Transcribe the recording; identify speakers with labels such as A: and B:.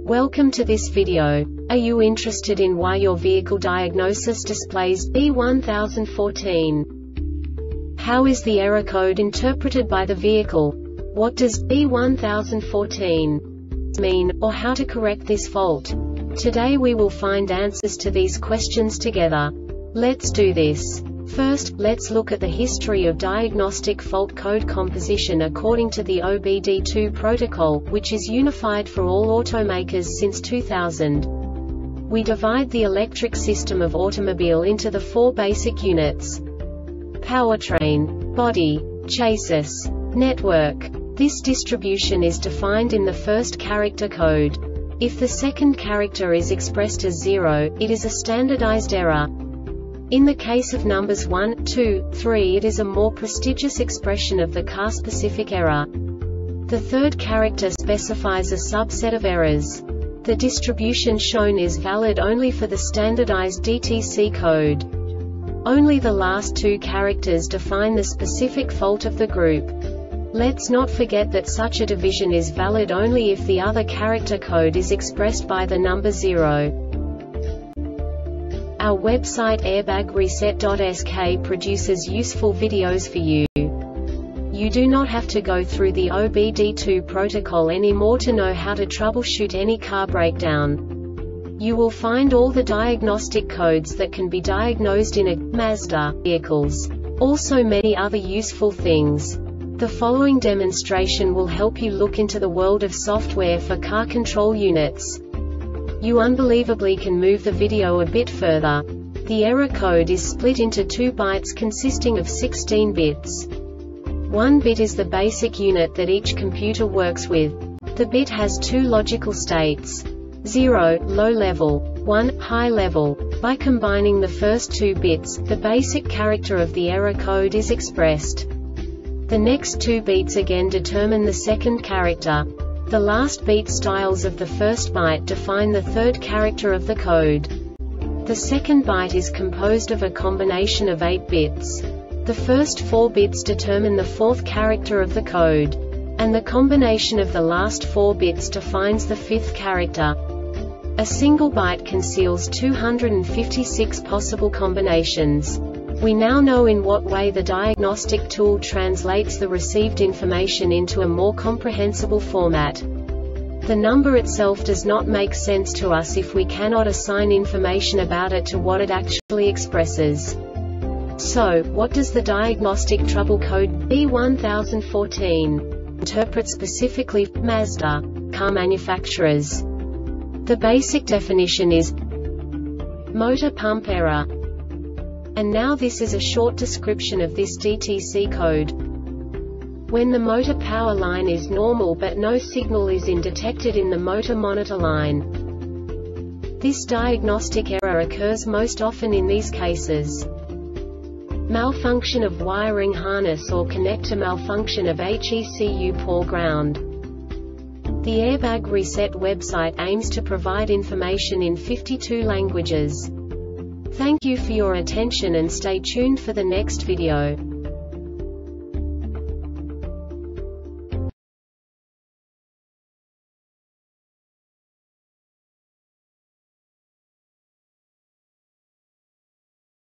A: Welcome to this video. Are you interested in why your vehicle diagnosis displays B1014? How is the error code interpreted by the vehicle? What does B1014 mean, or how to correct this fault? Today we will find answers to these questions together. Let's do this. First, let's look at the history of diagnostic fault code composition according to the OBD2 protocol, which is unified for all automakers since 2000. We divide the electric system of automobile into the four basic units: powertrain, body, chassis, network. This distribution is defined in the first character code. If the second character is expressed as 0, it is a standardized error. In the case of numbers 1, 2, 3, it is a more prestigious expression of the car-specific error. The third character specifies a subset of errors. The distribution shown is valid only for the standardized DTC code. Only the last two characters define the specific fault of the group. Let's not forget that such a division is valid only if the other character code is expressed by the number 0. Our website airbagreset.sk produces useful videos for you. You do not have to go through the OBD2 protocol anymore to know how to troubleshoot any car breakdown. You will find all the diagnostic codes that can be diagnosed in a Mazda vehicles. Also many other useful things. The following demonstration will help you look into the world of software for car control units. You unbelievably can move the video a bit further. The error code is split into 2 bytes consisting of 16 bits. 1 bit is the basic unit that each computer works with. The bit has 2 logical states: 0, low level, 1, high level. By combining the first 2 bits, the basic character of the error code is expressed. The next 2 beats again determine the second character. The last beat styles of the first byte define the third character of the code. The second byte is composed of a combination of 8 bits. The first 4 bits determine the fourth character of the code. And the combination of the last 4 bits defines the fifth character. A single byte conceals 256 possible combinations. We now know in what way the diagnostic tool translates the received information into a more comprehensible format. The number itself does not make sense to us if we cannot assign information about it to what it actually expresses. So, what does the diagnostic trouble code B1014 interpret specifically for Mazda car manufacturers? The basic definition is motor pump error. And now this is a short description of this DTC code. When the motor power line is normal but no signal is detected in the motor monitor line. This diagnostic error occurs most often in these cases: malfunction of wiring harness or connector, malfunction of HECU, poor ground. The Airbag Reset website aims to provide information in 52 languages. Thank you for your attention and stay tuned for the next video.